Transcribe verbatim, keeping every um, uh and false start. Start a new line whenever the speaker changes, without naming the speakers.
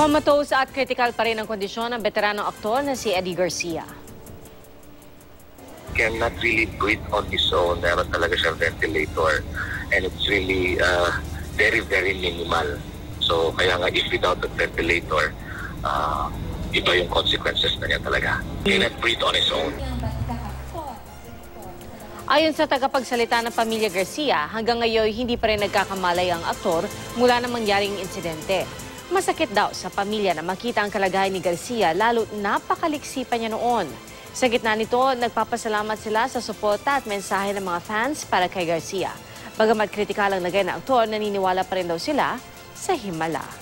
Comatose at critical pa rin ang kondisyon ng veteranong aktor na si Eddie Garcia.
Cannot really breathe on his own. Meron talaga siyang ventilator. And it's really uh, very, very minimal. So kaya nga if without the ventilator, uh, iba yung consequences na niya talaga. Cannot breathe on his own.
Ayon sa tagapagsalita ng pamilya Garcia, hanggang ngayon hindi pa rin nagkakamalay ang aktor mula na mangyaring insidente. Masakit daw sa pamilya na makita ang kalagayan ni Garcia lalo't napakaliksi pa niya noon. Sa gitna nito, nagpapasalamat sila sa suporta at mensahe ng mga fans para kay Garcia. Bagamat kritikal ang lagay ng aktor, naniniwala pa rin daw sila sa himala.